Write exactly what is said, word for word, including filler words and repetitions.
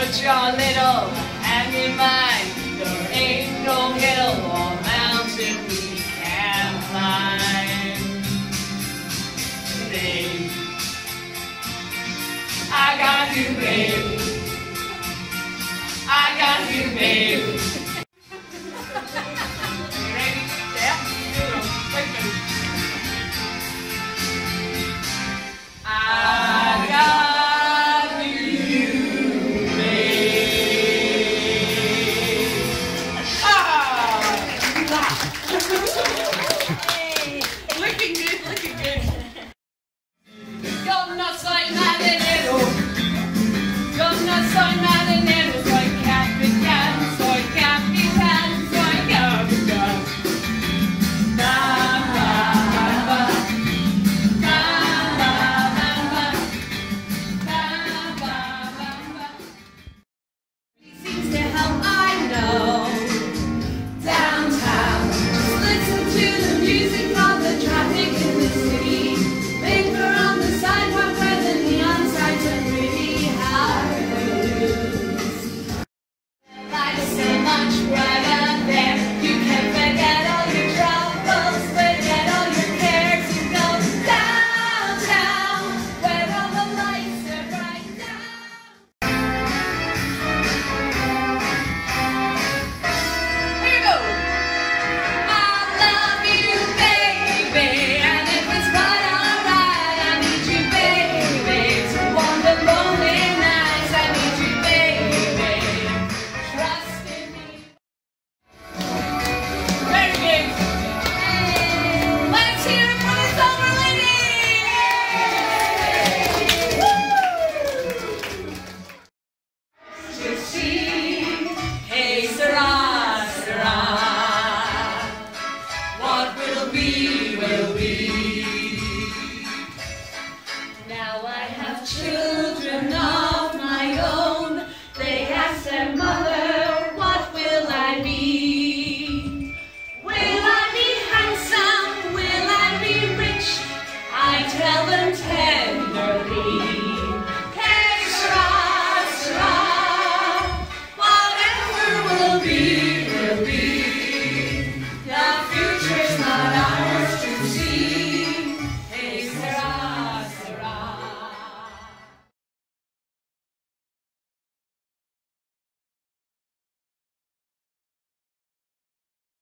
put your little hand in mine. There ain't no hill or mountain we can't climb. Babe, I got you, babe. I got you, babe. You ready? Yeah. I got you, babe. Ah! Hey. Looking good, looking good. Yo no soy marinero. Yo no soy marinero. Soy capitán, soy capitán, soy capitán. Ba, ba, ba. Now I have children.